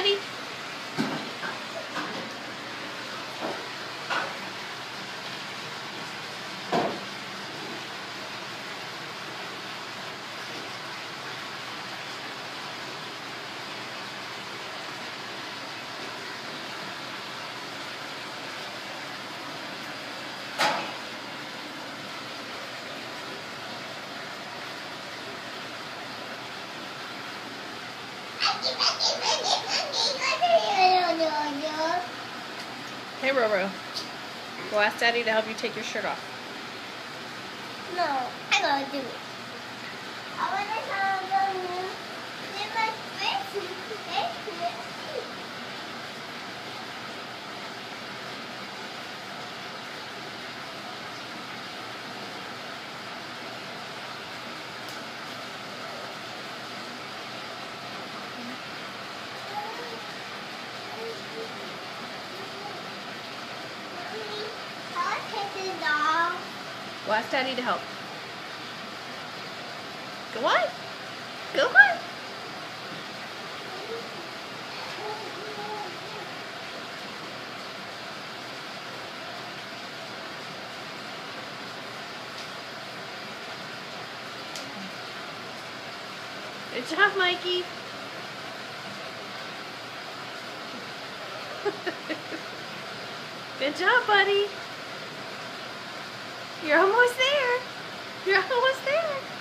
Daddy? Hey, Roro. Go ask Daddy to help you take your shirt off. No, I gotta do it. I wanna have my face. Go ask Daddy to help. Go on. Go on. Good job, Mikey. Good job, buddy. You're almost there. You're almost there.